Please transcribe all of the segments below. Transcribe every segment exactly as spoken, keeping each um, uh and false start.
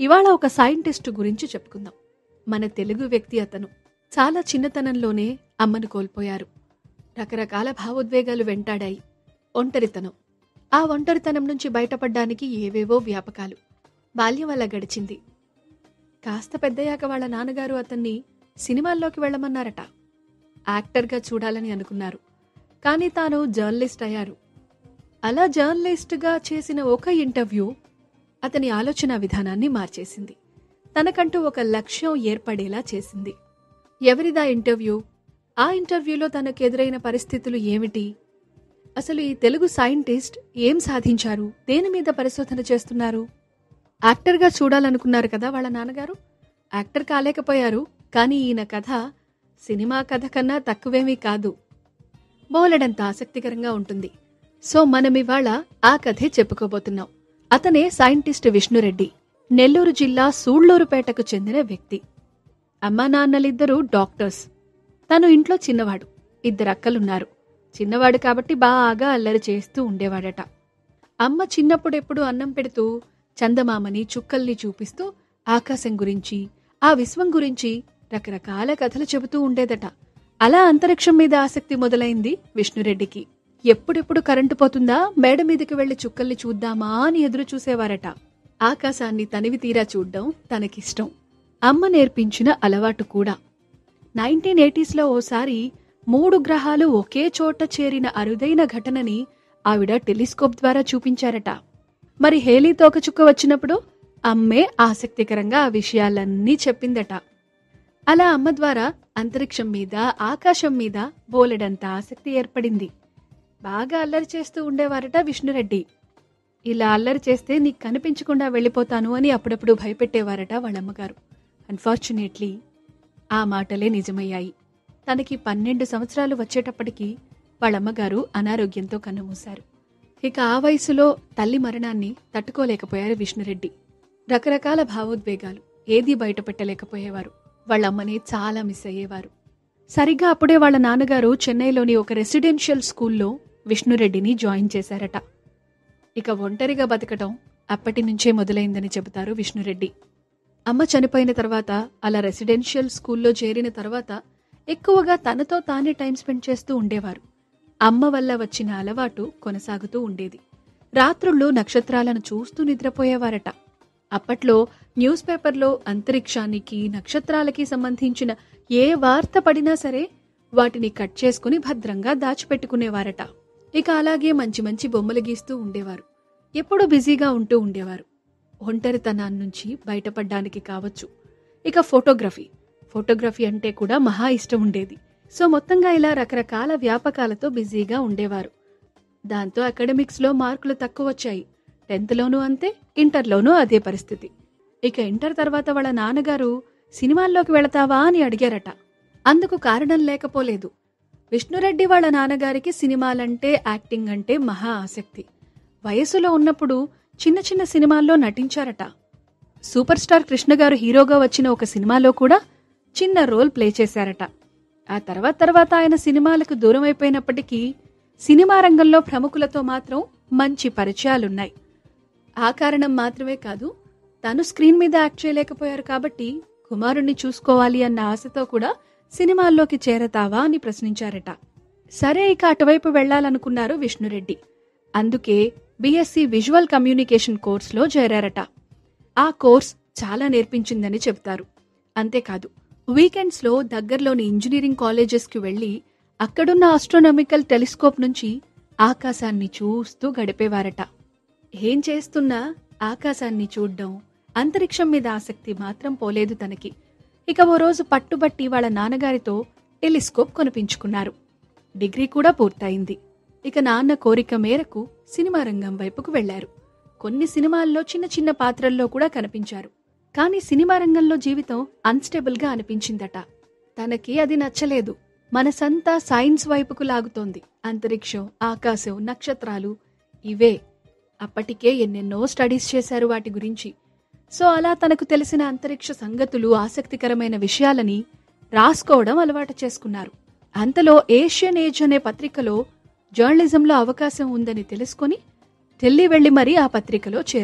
ఇవాళ ఒక సైంటిస్టు గురించి చెప్పుకుందాం. మన తెలుగు వ్యక్తి అతను. చాలా చిన్నతనంలోనే అమ్మను కోల్పోయారు. రకరకాల భావోద్వేగాలు వెంటాడాయి. ఒంటరితనం. ఆ ఒంటరితనం నుంచి బయటపడ్డానికి ఏవేవో వ్యాపకాలు. బాల్యం అలా గడిచింది. కాస్త పెద్దయ్యాక వాళ్ళ నాన్నగారు అతన్ని సినిమాల్లోకి వెళ్లమన్నారట. యాక్టర్గా చూడాలని అనుకున్నారు. కానీ తాను జర్నలిస్ట్ అయ్యారు. అలా జర్నలిస్టుగా చేసిన ఒక ఇంటర్వ్యూ అతని ఆలోచన విధానాన్ని మార్చేసింది. తనకంటూ ఒక లక్ష్యం ఏర్పడేలా చేసింది. ఎవరిదా ఇంటర్వ్యూ? ఆ ఇంటర్వ్యూలో తనకు ఎదురైన పరిస్థితులు ఏమిటి? అసలు ఈ తెలుగు సైంటిస్ట్ ఏం సాధించారు? దేని మీద పరిశోధన చేస్తున్నారు? యాక్టర్గా చూడాలనుకున్నారు కదా వాళ్ళ నాన్నగారు. యాక్టర్ కాలేకపోయారు. కానీ ఈయన కథ సినిమా కథ కన్నా తక్కువేమీ కాదు. బోలెడంత ఆసక్తికరంగా ఉంటుంది. సో మనమివాళ ఆ కథే చెప్పుకోబోతున్నాం. అతనే సైంటిస్ట్ విష్ణురెడ్డి. నెల్లూరు జిల్లా సూళ్లూరుపేటకు చెందిన వ్యక్తి. అమ్మా నాన్నలిద్దరూ డాక్టర్స్. తను ఇంట్లో చిన్నవాడు. ఇద్దరు అక్కలున్నారు. చిన్నవాడు కాబట్టి బాగా అల్లరి చేస్తూ ఉండేవాడట. అమ్మ చిన్నప్పుడెప్పుడు అన్నం పెడుతూ చందమామని చుక్కల్ని చూపిస్తూ ఆకాశం గురించి, ఆ విశ్వం గురించి రకరకాల కథలు చెబుతూ ఉండేదట. అలా అంతరిక్షం మీద ఆసక్తి మొదలైంది విష్ణురెడ్డికి. ఎప్పుడెప్పుడు కరెంటు పోతుందా, మేడ మీదకి వెళ్లి చుక్కల్ని చూద్దామా అని ఎదురు చూసేవారట. ఆకాశాన్ని తనివి తీరా చూడ్డం తనకిష్టం. అమ్మ నేర్పించిన అలవాటు కూడా. నైన్టీన్ ఎయిటీస్లో ఓసారి మూడు గ్రహాలు ఒకే చోట చేరిన అరుదైన ఘటనని ఆవిడ టెలిస్కోప్ ద్వారా చూపించారట. మరి హేలీ తోకచుక్క వచ్చినప్పుడు అమ్మే ఆసక్తికరంగా ఆ విషయాలన్నీ చెప్పిందట. అలా అమ్మ ద్వారా అంతరిక్షం మీద, ఆకాశం మీద బోలెడంత ఆసక్తి ఏర్పడింది. బాగా అల్లరి చేస్తూ ఉండేవారట విష్ణురెడ్డి. ఇలా అల్లరి చేస్తే నీకు కనిపించకుండా వెళ్ళిపోతాను అని అప్పుడప్పుడు భయపెట్టేవారట వాళ్ళమ్మగారు. అన్ఫార్చునేట్లీ ఆ మాటలే నిజమయ్యాయి. తనకి పన్నెండు సంవత్సరాలు వచ్చేటప్పటికి వాళ్ళమ్మగారు అనారోగ్యంతో కన్నుమూశారు. ఇక ఆ వయసులో తల్లి మరణాన్ని తట్టుకోలేకపోయారు విష్ణురెడ్డి. రకరకాల భావోద్వేగాలు, ఏదీ బయట పెట్టలేకపోయేవారు. వాళ్ళమ్మని చాలా మిస్ అయ్యేవారు. సరిగ్గా అప్పుడే వాళ్ళ నాన్నగారు చెన్నైలోని ఒక రెసిడెన్షియల్ స్కూల్లో విష్ణురెడ్డిని జాయిన్ చేశారట. ఇక ఒంటరిగా బతకటం అప్పటి నుంచే మొదలైందని చెబుతారు విష్ణురెడ్డి. అమ్మ చనిపోయిన తర్వాత అలా రెసిడెన్షియల్ స్కూల్లో చేరిన తర్వాత ఎక్కువగా తనతో తానే టైం స్పెండ్ చేస్తూ ఉండేవారు. అమ్మ వల్ల వచ్చిన అలవాటు కొనసాగుతూ ఉండేది. రాత్రుళ్ళు నక్షత్రాలను చూస్తూ నిద్రపోయేవారట. అప్పట్లో న్యూస్ పేపర్లో అంతరిక్షానికి, నక్షత్రాలకి సంబంధించిన ఏ వార్త పడినా సరే వాటిని కట్ చేసుకుని భద్రంగా దాచిపెట్టుకునేవారట. ఇక అలాగే మంచి మంచి బొమ్మలు గీస్తూ ఉండేవారు. ఎప్పుడూ బిజీగా ఉంటూ ఉండేవారు. ఒంటరితనాన్నించి బయటపడ్డానికి కావచ్చు. ఇక ఫోటోగ్రఫీ ఫోటోగ్రఫీ అంటే కూడా మహా ఇష్టం ఉండేది. సో మొత్తంగా ఇలా రకరకాల వ్యాపకాలతో బిజీగా ఉండేవారు. దాంతో అకాడమిక్స్లో మార్కులు తక్కువ వచ్చాయి. టెన్త్లోనూ అంతే, ఇంటర్లోనూ అదే పరిస్థితి. ఇక ఇంటర్ తర్వాత వాళ్ళ నాన్నగారు సినిమాల్లోకి వెళతావా అని అడిగారట. అందుకు కారణం లేకపోలేదు. విష్ణురెడ్డి వాళ్ళ నాన్నగారికి సినిమాలంటే, యాక్టింగ్ అంటే మహా ఆసక్తి. వయసులో ఉన్నప్పుడు చిన్న చిన్న సినిమాల్లో నటించారట. సూపర్ స్టార్ కృష్ణ గారు హీరోగా వచ్చిన ఒక సినిమాలో కూడా చిన్న రోల్ ప్లే చేశారట. ఆ తర్వాత తర్వాత ఆయన సినిమాలకు దూరం అయిపోయినప్పటికీ సినిమా రంగంలో ప్రముఖులతో మాత్రం మంచి పరిచయాలున్నాయి. ఆ కారణం మాత్రమే కాదు, తను స్క్రీన్ మీద యాక్ట్ చేయలేకపోయారు కాబట్టి కుమారుణ్ణి చూసుకోవాలి అన్న ఆశతో కూడా సినిమాల్లోకి చేరతావా అని ప్రశ్నించారట. సరే, ఇక అటువైపు వెళ్లాలనుకున్నారు విష్ణురెడ్డి. అందుకే బీఎస్సీ విజువల్ కమ్యూనికేషన్ కోర్సులో చేరారట. ఆ కోర్స్ చాలా నేర్పించిందని చెబుతారు. అంతేకాదు, వీకెండ్స్లో దగ్గరలోని ఇంజనీరింగ్ కాలేజెస్కి వెళ్లి అక్కడున్న ఆస్ట్రోనామికల్ టెలిస్కోప్ నుంచి ఆకాశాన్ని చూస్తూ గడిపేవారట. ఏం చేస్తున్నా ఆకాశాన్ని చూడ్డం, అంతరిక్షం మీద ఆసక్తి మాత్రం పోలేదు తనకి. ఇక ఓ రోజు పట్టుబట్టి వాళ్ళ నాన్నగారితో టెలిస్కోప్ కొనిపించుకున్నారు. డిగ్రీ కూడా పూర్తయింది. ఇక నాన్న కోరిక మేరకు సినిమా రంగం వైపుకు వెళ్లారు. కొన్ని సినిమాల్లో చిన్న చిన్న పాత్రల్లో కూడా కనిపించారు. కానీ సినిమా రంగంలో జీవితం అన్స్టేబుల్ గా అనిపించిందట. తనకి అది నచ్చలేదు. మనసంతా సైన్స్ వైపుకు లాగుతోంది. అంతరిక్షం, ఆకాశం, నక్షత్రాలు ఇవే. అప్పటికే ఎన్నెన్నో స్టడీస్ చేశారు వాటి గురించి. సో అలా తనకు తెలిసిన అంతరిక్ష సంగతులు, ఆసక్తికరమైన విషయాలని రాసుకోవడం అలవాటు చేసుకున్నారు. అంతలో ఏషియన్ ఏజ్ అనే పత్రికలో జర్నలిజంలో అవకాశం ఉందని తెలుసుకుని ఢిల్లీ వెళ్లి మరీ ఆ పత్రికలో చేరారు.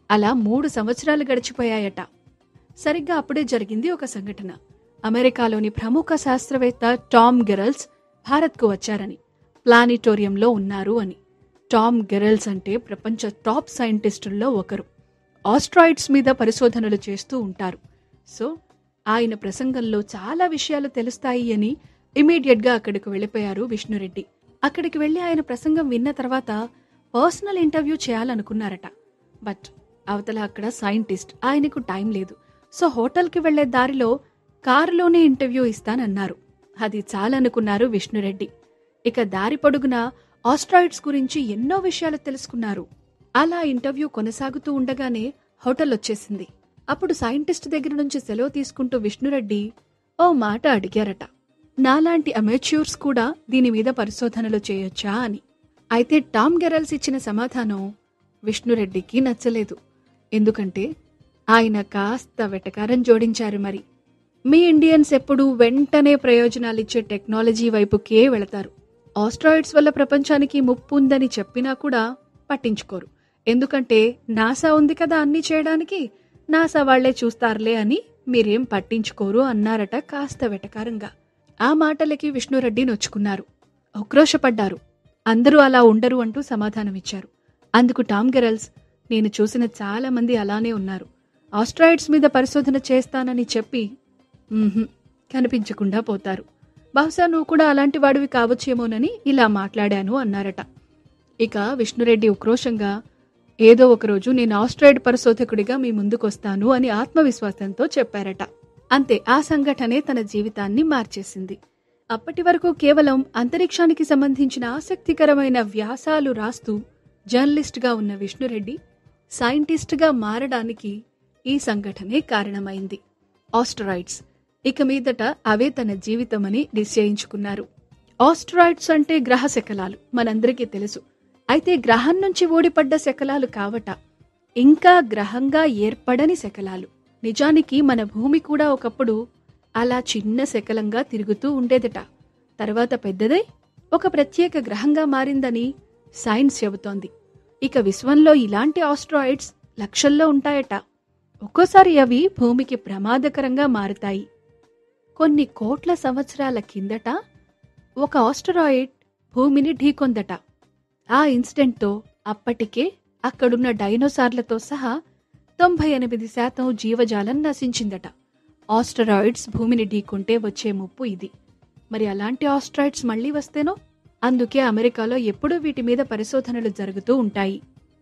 అలా మూడు సంవత్సరాలు గడిచిపోయాయట. సరిగ్గా అప్పుడే జరిగింది ఒక సంఘటన. అమెరికాలోని ప్రముఖ శాస్త్రవేత్త టామ్ గెరల్స్ భారత్కు వచ్చారని, ప్లానిటోరియంలో ఉన్నారు అని. టామ్ గెరల్స్ అంటే ప్రపంచ టాప్ సైంటిస్టుల్లో ఒకరు. ఆస్ట్రాయిడ్స్ మీద పరిశోధనలు చేస్తూ ఉంటారు. సో ఆయన ప్రసంగంలో చాలా విషయాలు తెలుస్తాయి అని ఇమీడియట్ గా అక్కడికి వెళ్ళిపోయారు విష్ణురెడ్డి. అక్కడికి వెళ్లి ఆయన ప్రసంగం విన్న తర్వాత పర్సనల్ ఇంటర్వ్యూ చేయాలనుకున్నారట. బట్ అవతల అక్కడ సైంటిస్ట్, ఆయనకు టైం లేదు. సో హోటల్కి వెళ్లే దారిలో కారులోనే ఇంటర్వ్యూ ఇస్తానన్నారు. అది చాలనుకున్నారు విష్ణురెడ్డి. ఇక దారి పొడుగునా ఆస్ట్రాయిడ్స్ గురించి ఎన్నో విషయాలు తెలుసుకున్నారు. అలా ఇంటర్వ్యూ కొనసాగుతూ ఉండగానే హోటల్ వచ్చేసింది. అప్పుడు సైంటిస్ట్ దగ్గర నుంచి సెలవు తీసుకుంటూ విష్ణురెడ్డి ఓ మాట అడిగారట. నాలాంటి అమెచ్యూర్స్ కూడా దీని మీద పరిశోధనలు చేయొచ్చా అని. అయితే టామ్ గెరల్స్ ఇచ్చిన సమాధానం విష్ణురెడ్డికి నచ్చలేదు. ఎందుకంటే ఆయన కాస్త వెటకారం జోడించారు. మరి మీ ఇండియన్స్ ఎప్పుడూ వెంటనే ప్రయోజనాలిచ్చే టెక్నాలజీ వైపుకే వెళతారు. ఆస్ట్రాయిడ్స్ వల్ల ప్రపంచానికి ముప్పు ఉందని చెప్పినా కూడా పట్టించుకోరు. ఎందుకంటే నాసా ఉంది కదా అన్నీ చేయడానికి, నాసా వాళ్లే చూస్తారులే అని మీరేం పట్టించుకోరు అన్నారట కాస్త వెటకారంగా. ఆ మాటలకి విష్ణురెడ్డి నొచ్చుకున్నారు, ఉక్రోషపడ్డారు. అందరూ అలా ఉండరు అంటూ సమాధానమిచ్చారు. అందుకు టామ్ గెరల్స్, నేను చూసిన చాలా మంది అలానే ఉన్నారు. ఆస్ట్రాయిడ్స్ మీద పరిశోధన చేస్తానని చెప్పి కనిపించకుండా పోతారు. బహుశా నువ్వు కూడా అలాంటి వాడివి కావచ్చేమోనని ఇలా మాట్లాడాను అన్నారట. ఇక విష్ణురెడ్డి ఉక్రోషంగా, ఏదో ఒకరోజు నేను ఆస్ట్రాయిడ్ పరిశోధకుడిగా మీ ముందుకొస్తాను అని ఆత్మవిశ్వాసంతో చెప్పారట. అంతే, ఆ సంఘటనే తన జీవితాన్ని మార్చేసింది. అప్పటి వరకు కేవలం అంతరిక్షానికి సంబంధించిన ఆసక్తికరమైన వ్యాసాలు రాస్తూ జర్నలిస్ట్గా ఉన్న విష్ణురెడ్డి సైంటిస్ట్గా మారడానికి ఈ సంఘటనే కారణమైంది. ఆస్ట్రాయిడ్స్ ఇక మీదట అవే తన జీవితమని నిశ్చయించుకున్నారు. ఆస్ట్రాయిడ్స్ అంటే గ్రహ శకలాలు, మనందరికీ తెలుసు. అయితే గ్రహం నుంచి ఊడిపడ్డ శకలాలు కావట, ఇంకా గ్రహంగా ఏర్పడని శకలాలు. నిజానికి మన భూమి కూడా ఒకప్పుడు అలా చిన్న శకలంగా తిరుగుతూ ఉండేదట. తర్వాత పెద్దదై ఒక ప్రత్యేక గ్రహంగా మారిందని సైన్స్ చెబుతోంది. ఇక విశ్వంలో ఇలాంటి ఆస్ట్రాయిడ్స్ లక్షల్లో ఉంటాయట. ఒక్కోసారి అవి భూమికి ప్రమాదకరంగా మారుతాయి. కొన్ని కోట్ల సంవత్సరాల కిందట ఒక ఆస్ట్రాయిడ్ భూమిని ఢీకొందట. ఆ ఇన్సిడెంట్తో అప్పటికే అక్కడున్న డైనోసార్లతో సహా తొంభై ఎనిమిది శాతం జీవజాలం నశించిందట. ఆస్ట్రాయిడ్స్ భూమిని ఢీకొంటే వచ్చే ముప్పు ఇది. మరి అలాంటి ఆస్ట్రాయిడ్స్ మళ్లీ వస్తేనో? అందుకే అమెరికాలో ఎప్పుడూ వీటి మీద పరిశోధనలు జరుగుతూ ఉంటాయి.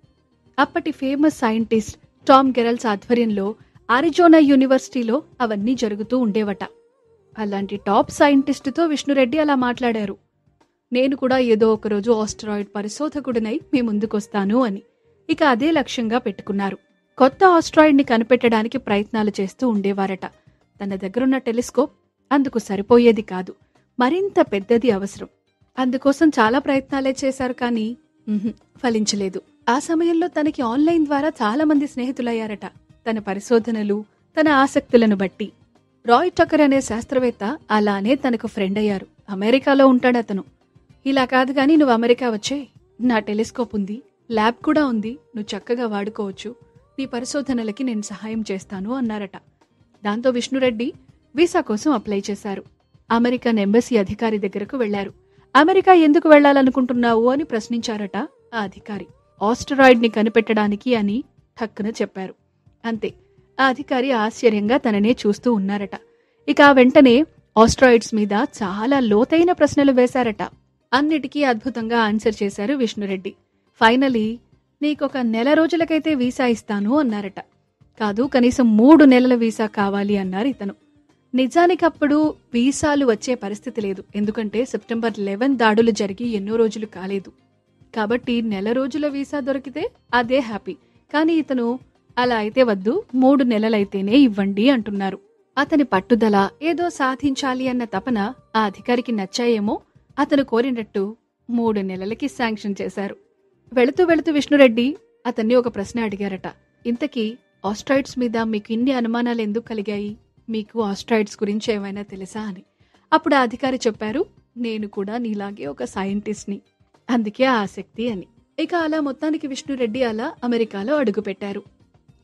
అప్పటి ఫేమస్ సైంటిస్ట్ టామ్ గెరల్స్ ఆధ్వర్యంలో అరిజోనా యూనివర్సిటీలో అవన్నీ జరుగుతూ ఉండేవట. అలాంటి టాప్ సైంటిస్టుతో విష్ణురెడ్డి అలా మాట్లాడారు. నేను కూడా ఏదో ఒకరోజు ఆస్ట్రాయిడ్ పరిశోధకుడినై మీ ముందుకొస్తాను అని. ఇక అదే లక్ష్యంగా పెట్టుకున్నారు. కొత్త ఆస్ట్రాయిడ్ ని కనిపెట్టడానికి ప్రయత్నాలు చేస్తూ ఉండేవారట. తన దగ్గరున్న టెలిస్కోప్ అందుకు సరిపోయేది కాదు, మరింత పెద్దది అవసరం. అందుకోసం చాలా ప్రయత్నాలే చేశారు, కానీ ఫలించలేదు. ఆ సమయంలో తనకి ఆన్లైన్ ద్వారా చాలా మంది స్నేహితులయ్యారట, తన పరిశోధనలు, తన ఆసక్తులను బట్టి. రాయ్ టకర్ అనే శాస్త్రవేత్త అలానే తనకు ఫ్రెండ్ అయ్యారు. అమెరికాలో ఉంటాడతను. ఇలా కాదు గాని నువ్వు అమెరికా వచ్చే, నా టెలిస్కోప్ ఉంది, ల్యాబ్ కూడా ఉంది, నువ్వు చక్కగా వాడుకోవచ్చు, నీ పరిశోధనలకి నేను సహాయం చేస్తాను అన్నారట. దాంతో విష్ణురెడ్డి వీసా కోసం అప్లై చేశారు. అమెరికన్ ఎంబసీ అధికారి దగ్గరకు వెళ్లారు. అమెరికా ఎందుకు వెళ్లాలనుకుంటున్నావు అని ప్రశ్నించారట ఆ అధికారి. ఆస్ట్రాయిడ్ ని కనిపెట్టడానికి అని ఠక్కున చెప్పారు. అంతే, ఆ అధికారి ఆశ్చర్యంగా తననే చూస్తూ ఉన్నారట. ఇక ఆ వెంటనే ఆస్ట్రాయిడ్స్ మీద చాలా లోతైన ప్రశ్నలు వేశారట. అన్నిటికీ అద్భుతంగా ఆన్సర్ చేశారు విష్ణురెడ్డి. ఫైనలీ నీకొక నెల రోజులకైతే వీసా ఇస్తాను అన్నారట. కాదు, కనీసం మూడు నెలల వీసా కావాలి అన్నారు ఇతను. నిజానికప్పుడు వీసాలు వచ్చే పరిస్థితి లేదు. ఎందుకంటే సెప్టెంబర్ లెవెన్ దాడులు జరిగి ఎన్నో రోజులు కాలేదు. కాబట్టి నెల రోజుల వీసా దొరికితే అదే హ్యాపీ. కానీ ఇతను అలా అయితే వద్దు, మూడు నెలలైతేనే ఇవ్వండి అంటున్నారు. అతని పట్టుదల, ఏదో సాధించాలి అన్న తపన ఆ అధికారికి నచ్చాయేమో. అతను కోరినట్టు మూడు నెలలకి శాంక్షన్ చేశారు. వెళుతూ వెళుతూ విష్ణురెడ్డి అతన్ని ఒక ప్రశ్న అడిగారట. ఇంతకీ ఆస్ట్రాయిడ్స్ మీద మీకు ఇన్ని అనుమానాలు ఎందుకు కలిగాయి? మీకు ఆస్ట్రాయిడ్స్ గురించి ఏమైనా తెలుసా అని. అప్పుడు ఆ అధికారి చెప్పారు, నేను కూడా నీలాగే ఒక సైంటిస్ట్ని, అందుకే ఆసక్తి అని. ఇక అలా మొత్తానికి విష్ణురెడ్డి అలా అమెరికాలో అడుగుపెట్టారు.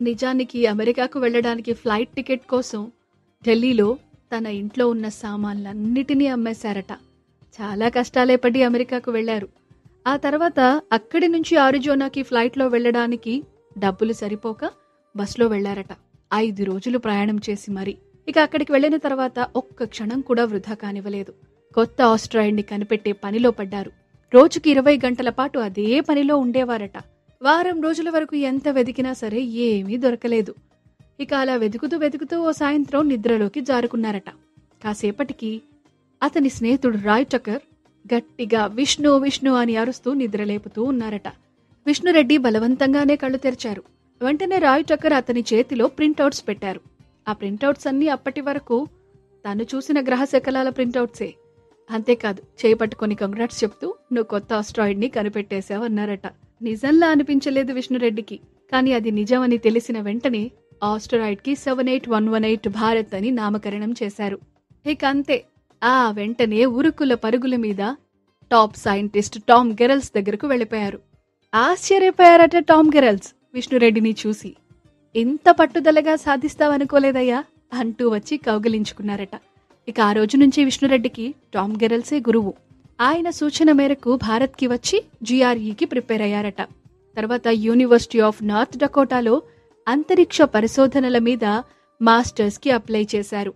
నిజానికి అమెరికాకు వెళ్ళడానికి ఫ్లైట్ టికెట్ కోసం ఢిల్లీలో తన ఇంట్లో ఉన్న సామాన్లన్నిటినీ అమ్మేశారట. చాలా కష్టాలే పడి అమెరికాకు వెళ్లారు. ఆ తర్వాత అక్కడి నుంచి ఆరిజోనాకి ఫ్లైట్లో వెళ్ళడానికి డబ్బులు సరిపోక బస్లో వెళ్లారట. ఐదు రోజులు ప్రయాణం చేసి మరి ఇక అక్కడికి వెళ్లిన తర్వాత ఒక్క క్షణం కూడా వృధా కానివ్వలేదు. కొత్త ఆస్ట్రాయిడ్ ని కనిపెట్టే పనిలో పడ్డారు. రోజుకి ఇరవై గంటల పాటు అదే పనిలో ఉండేవారట. వారం రోజుల వరకు ఎంత వెతికినా సరే ఏమీ దొరకలేదు. ఇక అలా వెతుకుతూ వెతుకుతూ ఓ సాయంత్రం నిద్రలోకి జారుకున్నారట. కాసేపటికి అతని స్నేహితుడు రాయ్ టకర్ గట్టిగా విష్ణు విష్ణు అని అరుస్తూ నిద్రలేపుతూ ఉన్నారట. విష్ణురెడ్డి బలవంతంగానే కళ్ళు తెరిచారు. వెంటనే రాయ్ టకర్ అతని చేతిలో ప్రింటౌట్స్ పెట్టారు. ఆ ప్రింటౌట్స్ అన్నీ అప్పటి వరకు తను చూసిన గ్రహ శకలాల ప్రింటౌట్సే. అంతేకాదు, చేపట్టుకొని కంగ్రాట్స్ చెప్తూ నువ్వు కొత్త ఆస్ట్రాయిడ్ ని కనిపెట్టేశావు అన్నారట. నిజంలా అనిపించలేదు విష్ణురెడ్డికి. కానీ అది నిజమని తెలిసిన వెంటనే ఆస్ట్రాయిడ్ కి seven eight one one eight Bharat అని నామకరణం చేశారు. ఇక అంతే, ఆ వెంటనే ఉరుకుల పరుగుల మీద టాప్ సైంటిస్ట్ టామ్ గెరల్స్ దగ్గరకు వెళ్లిపోయారు. ఆశ్చర్యపోయారట టామ్ గెరల్స్ విష్ణురెడ్డిని చూసి. ఇంత పట్టుదలగా సాధిస్తావనుకోలేదయ్యా అంటూ వచ్చి కౌగిలించుకున్నారట. ఇక ఆ రోజు నుంచి విష్ణురెడ్డికి టామ్ గెరల్సే గురువు. ఆయన సూచన మేరకు భారత్ కి వచ్చి జిఆర్ఈకి ప్రిపేర్ అయ్యారట. తర్వాత యూనివర్సిటీ ఆఫ్ నార్త్ డకోటాలో అంతరిక్ష పరిశోధనల మీద మాస్టర్స్ కి అప్లై చేశారు.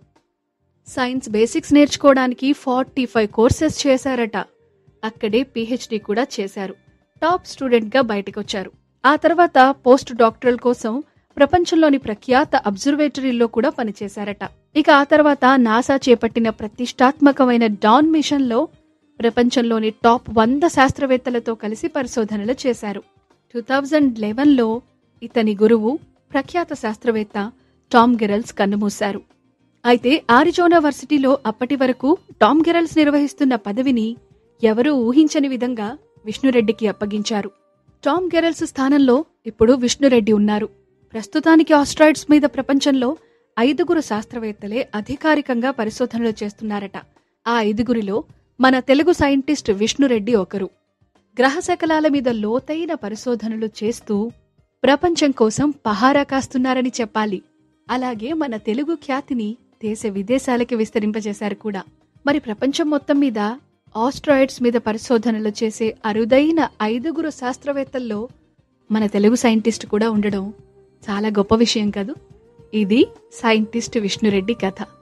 సైన్స్ బేసిక్స్ నేర్చుకోవడానికి ఫార్టీ ఫైవ్ కోర్సెస్ చేశారట. అక్కడే పీహెచ్డీ కూడా చేశారు. టాప్ స్టూడెంట్ గా బయటకొచ్చారు. ఆ తర్వాత పోస్ట్ డాక్టరల్ కోసం ప్రపంచంలోని ప్రఖ్యాత అబ్జర్వేటరీల్లో కూడా పనిచేశారట. ఇక ఆ తర్వాత నాసా చేపట్టిన ప్రతిష్టాత్మకమైన డాన్ మిషన్ లో ప్రపంచంలోని టాప్ వంద శాస్త్రవేత్తలతో కలిసి పరిశోధనలు చేశారు. టూ థౌజండ్ లెవెన్ లో ఇతని గురువు ప్రఖ్యాత శాస్త్రవేత్త టామ్ గెరల్స్ కన్నుమూశారు. అయితే ఆరిజోనా వర్సిటీలో అప్పటి వరకు టామ్ గెరల్స్ నిర్వహిస్తున్న పదవిని ఎవరూ ఊహించని విధంగా విష్ణురెడ్డికి అప్పగించారు. టామ్ గెరల్స్ స్థానంలో ఇప్పుడు విష్ణురెడ్డి ఉన్నారు. ప్రస్తుతానికి ఆస్ట్రాయిడ్స్ మీద ప్రపంచంలో ఐదుగురు శాస్త్రవేత్తలే అధికారికంగా పరిశోధనలు చేస్తున్నారట. ఆ ఐదుగురిలో మన తెలుగు సైంటిస్ట్ విష్ణురెడ్డి ఒకరు. గ్రహశకలాల మీద లోతైన పరిశోధనలు చేస్తూ ప్రపంచం కోసం పహారా కాస్తున్నారని చెప్పాలి. అలాగే మన తెలుగు ఖ్యాతిని దేశ విదేశాలకి విస్తరింపజేశారు కూడా. మరి ప్రపంచం మొత్తం మీద ఆస్ట్రాయిడ్స్ మీద పరిశోధనలు చేసే అరుదైన ఐదుగురు శాస్త్రవేత్తల్లో మన తెలుగు సైంటిస్ట్ కూడా ఉండడం చాలా గొప్ప విషయం కదూ. ఇది సైంటిస్ట్ విష్ణురెడ్డి కథ.